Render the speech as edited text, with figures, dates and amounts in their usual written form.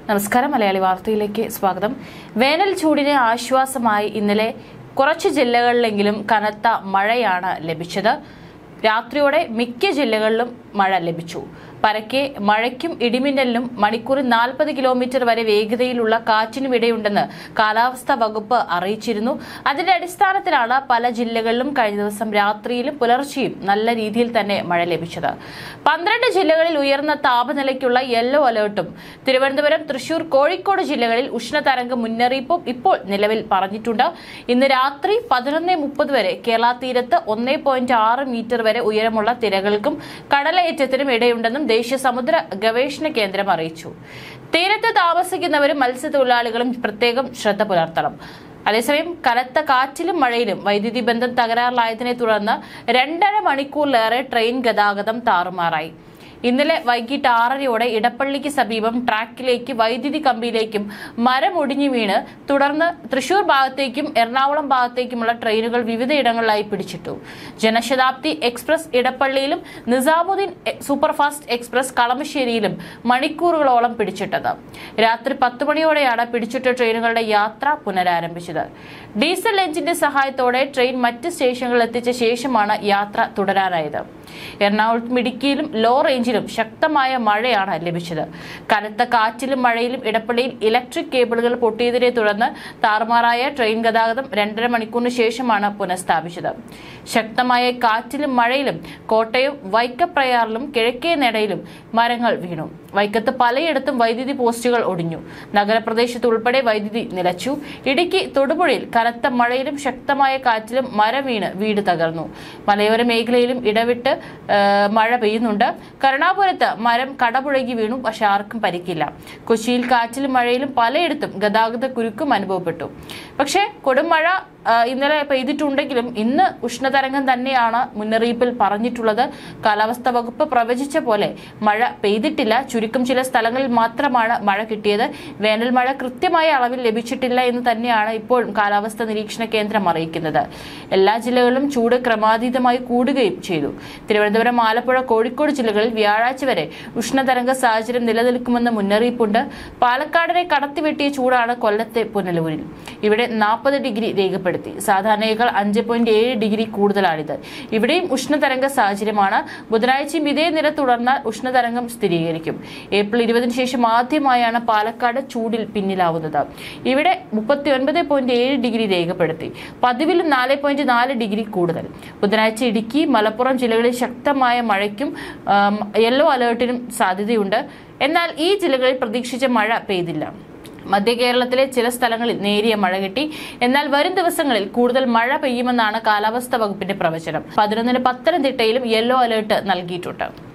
നമസ്കാരം മലയാളി വാർത്തയിലേക്ക് സ്വാഗതം. വേനൽ ചൂടിന് ആശ്വാസമായി ഇന്നലെ കുറച്ച് ജില്ലകളിലെങ്കിലും കനത്ത മഴയാണ് ലഭിച്ചത്. രാത്രിയോടെ മിക്ക ജില്ലകളിലും മഴ ലഭിച്ചു. പരക്കെ മഴയ്ക്കും ഇടിമിന്നലിനും മണിക്കൂറിൽ 40 കിലോമീറ്റർ വരെ വേഗതയിലുള്ള കാറ്റിനും ഇടയുണ്ടെന്ന് കാലാവസ്ഥാ വകുപ്പ് അറിയിച്ചിരുന്നു. അതിന്റെ അടിസ്ഥാനത്തിലാണ് പല ജില്ലകളിലും കഴിഞ്ഞ ദിവസം രാത്രിയിലും പുലർച്ചെയും നല്ല രീതിയിൽ തന്നെ മഴ ലഭിച്ചത്. 12 ജില്ലകളിൽ ഉയർന്ന താപനിലയ്ക്കുള്ള യെല്ലോ അലർട്ടും തിരുവനന്തപുരം, തൃശൂർ, കോഴിക്കോട് ജില്ലകളിൽ ഉഷ്ണതരംഗ മുന്നറിയിപ്പും ഇപ്പോൾ നിലവിൽ പറഞ്ഞിട്ടുണ്ട്. ഇന്ന് രാത്രി 11:30 വരെ കേരള തീരത്ത് 1.6 മീറ്റർ വരെ ഉയരമുള്ള തിരകൾക്കും കടലേറ്റത്തിനും ഇടയുണ്ടെന്നും ദേശീയ സമുദ്ര ഗവേഷണ കേന്ദ്രം അറിയിച്ചു. തീരത്ത് താമസിക്കുന്നവരും മത്സ്യത്തൊഴിലാളികളും പ്രത്യേകം ശ്രദ്ധ പുലർത്തണം. അതേസമയം കനത്ത കാറ്റിലും മഴയിലും വൈദ്യുതി ബന്ധം തകരാറിലായതിനെ തുടർന്ന് 2.5 മണിക്കൂറിലേറെ ട്രെയിൻ ഗതാഗതം താറുമാറായി. ഇന്നലെ വൈകിട്ട് 6:30 ഇടപ്പള്ളിക്ക് സമീപം ട്രാക്കിലേക്ക് വൈദ്യുതി കമ്പിയിലേക്കും മരം ഒടിഞ്ഞു വീണ് തുടർന്ന് തൃശൂർ ഭാഗത്തേക്കും എറണാകുളം ഭാഗത്തേക്കുമുള്ള ട്രെയിനുകൾ വിവിധയിടങ്ങളിലായി പിടിച്ചിട്ടു. ജനശതാബ്ദി എക്സ്പ്രസ് ഇടപ്പള്ളിയിലും നിസാമുദ്ദീൻ സൂപ്പർഫാസ്റ്റ് എക്സ്പ്രസ് കളമശ്ശേരിയിലും മണിക്കൂറുകളോളം പിടിച്ചിട്ടത്. രാത്രി 10 മണിയോടെയാണ് പിടിച്ചിട്ട ട്രെയിനുകളുടെ യാത്ര പുനരാരംഭിച്ചത്. ഡീസൽ എഞ്ചിന്റെ സഹായത്തോടെ ട്രെയിൻ മറ്റ് സ്റ്റേഷനുകളിൽ എത്തിച്ച ശേഷമാണ് യാത്ര തുടരാനായത്. എറണാകുളത്തും ഇടുക്കിയിലും ലോ റേഞ്ചിലും ശക്തമായ മഴയാണ് ലഭിച്ചത്. കനത്ത കാറ്റിലും മഴയിലും ഇടപ്പള്ളിയിൽ ഇലക്ട്രിക് കേബിളുകൾ പൊട്ടിയതിനെ തുടർന്ന് താറുമാറായ ട്രെയിൻ ഗതാഗതം 2.5 മണിക്കൂറിന് ശേഷമാണ് പുനഃസ്ഥാപിച്ചത്. ശക്തമായ കാറ്റിലും മഴയിലും കോട്ടയം വൈക്കപ്രയാറിലും കിഴക്കേ നടയിലും മരങ്ങൾ വീണു. വൈക്കത്ത് പലയിടത്തും വൈദ്യുതി പോസ്റ്റുകൾ ഒടിഞ്ഞു. നഗരപ്രദേശത്ത് ഉൾപ്പെടെ വൈദ്യുതി നിലച്ചു. ഇടുക്കി തൊടുപുഴയിൽ കനത്ത മഴയിലും ശക്തമായ കാറ്റിലും മരം വീണ് വീട് തകർന്നു. മലയോര മേഖലയിലും ഇടവിട്ട് മഴ പെയ്യുന്നുണ്ട്. കരുണാപുരത്ത് മരം കടപുഴകി വീണു, പക്ഷെ ആർക്കും പരിക്കില്ല. കൊച്ചിയിൽ കാറ്റിലും മഴയിലും പലയിടത്തും ഗതാഗത കുരുക്കും അനുഭവപ്പെട്ടു. പക്ഷേ കൊടുമഴ ഇന്നലെ പെയ്തിട്ടുണ്ടെങ്കിലും ഇന്ന് ഉഷ്ണതരംഗം തന്നെയാണ് മുന്നറിയിപ്പിൽ പറഞ്ഞിട്ടുള്ളത്. കാലാവസ്ഥാ വകുപ്പ് പ്രവചിച്ച പോലെ മഴ പെയ്തിട്ടില്ല. ചുരുക്കം ചില സ്ഥലങ്ങളിൽ മാത്രമാണ് മഴ കിട്ടിയത്. വേനൽ മഴ കൃത്യമായ അളവിൽ ലഭിച്ചിട്ടില്ല എന്ന് തന്നെയാണ് ഇപ്പോഴും കാലാവസ്ഥാ നിരീക്ഷണ കേന്ദ്രം അറിയിക്കുന്നത്. എല്ലാ ജില്ലകളിലും ചൂട് ക്രമാതീതമായി കൂടുകയും ചെയ്തു. തിരുവനന്തപുരം, ആലപ്പുഴ, കോഴിക്കോട് ജില്ലകളിൽ വ്യാഴാഴ്ച വരെ ഉഷ്ണതരംഗ സാഹചര്യം നിലനിൽക്കുമെന്ന് മുന്നറിയിപ്പുണ്ട്. പാലക്കാടിനെ കടത്തിവെട്ടിയ ചൂടാണ് കൊല്ലത്തെ പുനലൂരിൽ. ഇവിടെ 40 ഡിഗ്രി രേഖപ്പെടുത്തി. സാധാരണയേക്കാൾ 5.7 ഡിഗ്രി കൂടുതലാണിത്. ഇവിടെയും ഉഷ്ണതരംഗ സാഹചര്യമാണ്. ബുധനാഴ്ചയും ഇതേ നില തുടർന്നാൽ ഉഷ്ണതരംഗം സ്ഥിരീകരിക്കും. ഏപ്രിൽ 20-ന് ശേഷം ആദ്യമായാണ് പാലക്കാട് ചൂടിൽ പിന്നിലാവുന്നത്. ഇവിടെ 39.7 ഡിഗ്രി രേഖപ്പെടുത്തി. പതിവിലും 4.4 ഡിഗ്രി കൂടുതൽ. ബുധനാഴ്ച ഇടുക്കി, മലപ്പുറം ജില്ലകളിൽ ശക്തമായ മഴയ്ക്കും യെല്ലോ അലേർട്ടിനും സാധ്യതയുണ്ട്. എന്നാൽ ഈ ജില്ലകളിൽ പ്രതീക്ഷിച്ച മഴ പെയ്തില്ല. മധ്യ കേരളത്തിലെ ചില സ്ഥലങ്ങളിൽ നേരിയ മഴ കിട്ടി. എന്നാൽ വരും ദിവസങ്ങളിൽ കൂടുതൽ മഴ പെയ്യുമെന്നാണ് കാലാവസ്ഥാ വകുപ്പിന്റെ പ്രവചനം. 11-ന് പത്തനംതിട്ടയിലും യെല്ലോ അലേർട്ട് നൽകിയിട്ടുണ്ട്.